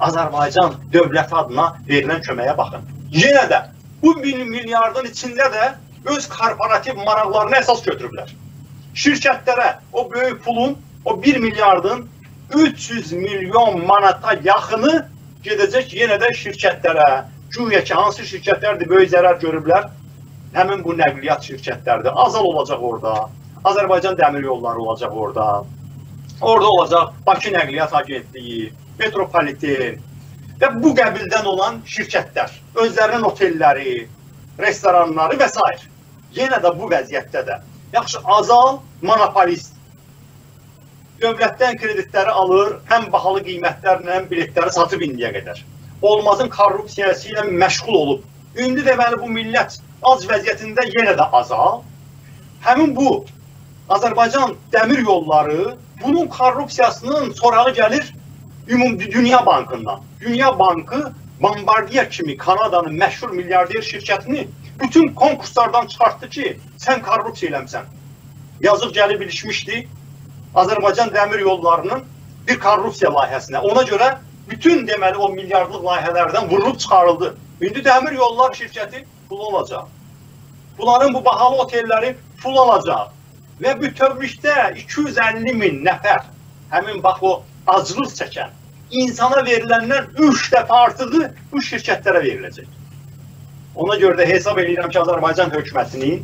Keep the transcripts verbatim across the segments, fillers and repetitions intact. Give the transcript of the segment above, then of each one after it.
Azərbaycan dövləti adına verilən köməyə baxın. Yenə də bu milyardın içində də öz korporativ maraqlarını əsas götürüblər. Şirkətlərə o böyük pulun, o bir milyardın üç yüz milyon manata yaxını gedəcək yenə də şirkətlərə. Güya ki, hansı şirkətlərdir böyük zərər görüblər? Həmin bu nəqliyyat şirkətlərdir. Azal olacaq orada. Azərbaycan Dəmir Yolları olacaq orada. Orada olacaq Bakı Nəqliyyat Agentliyi, Metropoliten və bu qəbildən olan şirkətlər, özlərinin otelləri, restoranları və s. Yenə də bu vəziyyətdə də. Yaxşı, Azal monopolist. Dövlətdən kreditləri alır, həm bahalı qiymətlərlə, həm biletləri satıb indiyə qədər. Olmazın korrupsiyası ilə məşğul olub. İndi deməli bu millət az vəziyyətində yenə də Azal. Həmin bu Azərbaycan Dəmir Yolları bunun korrupsiyasının sorağı gəlir Ümumi Dünya Bankından. Dünya Bankı Bombardier kimi Kanadanın məşhur milyarder şirkətini bütün konkurslardan çıxartdı ki, sən korrupsiya eləmsən. Yazıq gəlib ilişmişdi Azərbaycan Dəmir Yollarının bir korrupsiya layihəsinə. Ona görə bütün deməli o milyardlıq layihələrdən vurulub çıxarıldı. İndi Dəmir Yollar şirkəti pul olacaq. Bunların bu bahalı otelləri pul alacaq. Və bütövlükdə iki yüz əlli min nəfər, həmin bax o aclıq çəkən, insana veriləndən üç dəfə artığı bu şirkətlərə veriləcək. Ona görə də hesab edirəm ki, Azərbaycan hökumətinin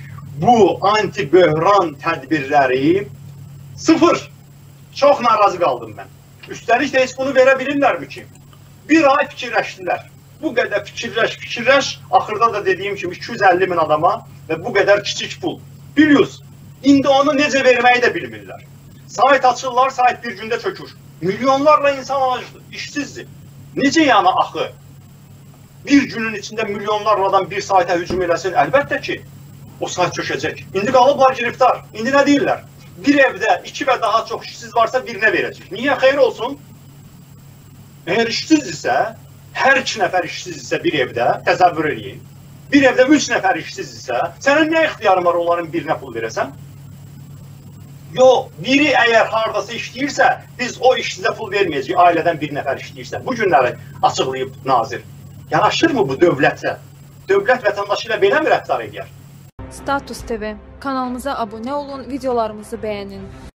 bu anti-böhran tədbirləri sıfır. Çox narazı qaldım mən. Üstəlik də heç bunu verə bilirlərmi ki? Bir ay fikirləşdilər. Bu qədər fikirləş, fikirləş, axırda da dediyim kimi iki yüz əlli min adama və bu qədər kiçik pul. Biliyoruz. İndi onu necə verməyi də bilmirlər. Sayt açırlar, sayt bir gündə çökür. Milyonlarla insan acıdır, işsizdir. Necə yəni axı? Bir günün içində milyonlarla adam bir sayta hücum eləsin, əlbəttə ki, o sayt çökəcək. İndi qalıblar giriftar. İndi nə deyirlər? Bir evdə iki və daha çox işsiz varsa birinə verəcək. Niyə? Xeyr olsun. Əgər işsiz isə, hər iki nəfər işsiz isə bir evdə, təsəvvür edin. Bir evdə üç nəfər işsiz isə, sənin nə ixtiyarın var onların birinə pul verəsən? Yox, biri əgər haradasa işləyirsə, biz o işsizə pul verməyəcəyik, ailədən bir nəfər işləyirsə. Bu günləri açıqlayıb nazir. Yanaşırmı bu dövlətə? Dövlət vətəndaşı ilə belə mi rəftar edir? Status T V kanalımıza abunə olun, videolarımızı bəyənin.